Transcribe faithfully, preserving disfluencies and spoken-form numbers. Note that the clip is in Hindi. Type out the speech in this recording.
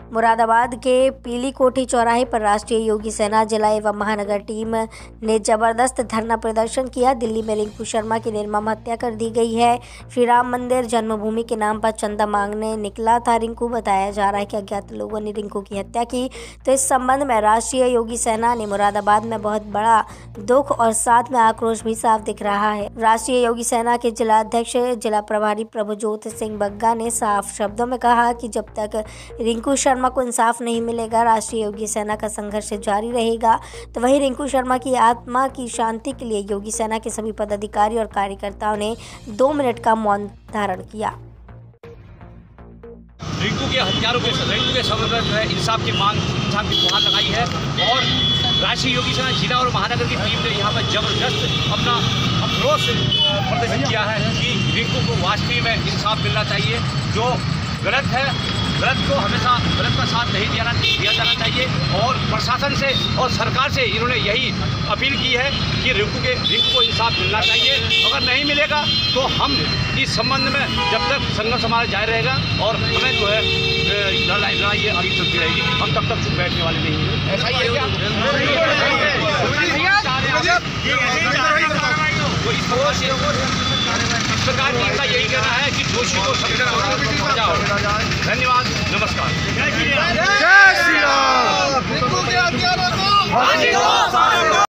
मुरादाबाद के पीली कोठी चौराहे पर राष्ट्रीय योगी सेना जिला एवं महानगर टीम ने जबरदस्त धरना प्रदर्शन किया। दिल्ली में रिंकू शर्मा की निर्मम हत्या कर दी गई है। श्री राम मंदिर जन्मभूमि के नाम पर चंदा मांगने निकला था रिंकू। बताया जा रहा है कि अज्ञात लोगों ने रिंकू की हत्या की। तो इस संबंध में राष्ट्रीय योगी सेना ने मुरादाबाद में बहुत बड़ा दुख और साथ में आक्रोश भी साफ दिख रहा है। राष्ट्रीय योगी सेना के जिला अध्यक्ष जिला प्रभारी प्रभुजोत सिंह बग्गा ने साफ शब्दों में कहा कि जब तक रिंकू शर्मा को इंसाफ नहीं मिलेगा, राष्ट्रीय योगी सेना का संघर्ष जारी रहेगा। तो वहीं रिंकू शर्मा की आत्मा की शांति के लिए योगी सेना के सभी पदाधिकारी और कार्यकर्ताओं ने दो मिनट का मौन धारण किया। रिंकू के हत्यारों के रिंकू के सबब जो है इंसाफ की मांग इंसाफ की गुहार लगाई है और राष्ट्रीय योगी सेना जिला और महानगर की टीम ने यहाँ पर जबरदस्त अपना आक्रोश प्रदर्शित किया है कि रिंकू को वास्तव में इंसाफ मिलना चाहिए। जो गलत है, गलत को हमेशा गलत का साथ नहीं दिया दिया जाना चाहिए और प्रशासन से और सरकार से इन्होंने यही अपील की है कि रिंकू के रिंकू को इंसाफ मिलना चाहिए। अगर नहीं मिलेगा तो हम इस संबंध में जब तक संघर्ष हमारा जारी रहेगा और हमें जो है लड़ाई लड़ाई आगे चलती रहेगी, हम तब तक चुप बैठने वाले नहीं हैं। ऐसा ही है क्या? तो इस प्रकार से इस प्रकार की इनका यही कहना है कि दोषी को सजा हो। धन्यवाद, नमस्कार। जय श्री राम।